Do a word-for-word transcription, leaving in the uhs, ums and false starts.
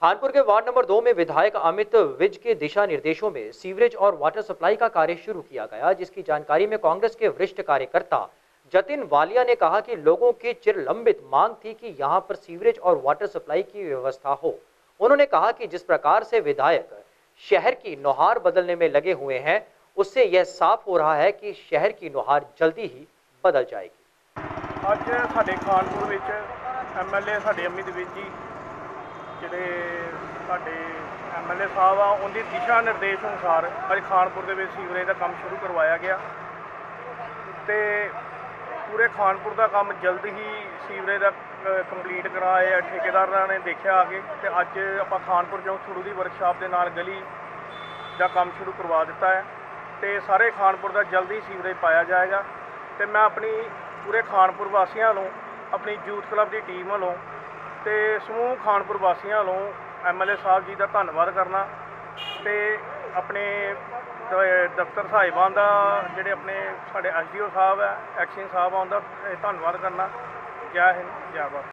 खानपुर के ward number दो में विधायक अमित विज के दिशा निर्देशों में सीवरेज और वाटर सप्लाई का कार्य शुरू किया गया, जिसकी जानकारी में कांग्रेस के वरिष्ठ कार्यकर्ता जतिन वालिया ने कहा कि लोगों की चिरलंबित मांग थी कि यहां पर सीवरेज और वाटर सप्लाई की व्यवस्था हो। उन्होंने कहा कि जिस प्रकार से विधायक शहर की नुहार बदलने में लगे हुए हैं, उससे यह साफ हो रहा है कि शहर की नुहार जल्दी ही बदल जाएगी। ਅੱਜ ਸਾਡੇ ਖਾਨਪੁਰ ਵਿੱਚ ਐਮਐਲਏ ਸਾਡੇ ਅਮਿਤ ਵਿਜ ਜੀ ਜਿਹੜੇ ਸਾਡੇ ਐਮਐਲਏ ਸਾਹਿਬ ਆ, ਉਹਦੀ ਦਿਸ਼ਾ ਨਿਰਦੇਸ਼ ਅਨੁਸਾਰ ਅੱਜ ਖਾਨਪੁਰ ਦੇ ਵਿੱਚ ਸੀਵਰੇਜ ਦਾ ਕੰਮ ਸ਼ੁਰੂ ਕਰਵਾਇਆ ਗਿਆ ਤੇ ਪੂਰੇ ਖਾਨਪੁਰ ਦਾ ਕੰਮ ਜਲਦ ਹੀ ਸੀਵਰੇਜ ਦਾ ਕੰਪਲੀਟ ਕਰਾਇਆ। ਠੇਕੇਦਾਰਾਂ ਨੇ ਦੇਖਿਆ ਆ ਕੇ ਤੇ ਅੱਜ ਆਪਾਂ ਖਾਨਪੁਰ ਚੌਂਕ ਥਰੂ ਦੀ ਵਰਕਸ਼ਾਪ ਦੇ ਨਾਲ ਗਲੀ ਦਾ ਕੰਮ ਸ਼ੁਰੂ ਕਰਵਾ ਦਿੱਤਾ ਹੈ ਤੇ ਸਾਰੇ ਖਾਨਪੁਰ ਦਾ ਜਲਦੀ ਸੀਵਰੇਜ ਪਾਇਆ ਜਾਏਗਾ। ਤੇ ਮੈਂ ਆਪਣੀ पूरे खानपुर वासियों वालों, अपनी यूथ क्लब की टीम वालों तो समूह खानपुर वासियों वालों एम एल ए साहब जी का धन्यवाद करना तो अपने दफ्तर साहिबान का जोड़े अपने साढ़े एस डी ओ साहब है एक्शन साहब उनका धन्यवाद करना। जय हिंद जय भारत।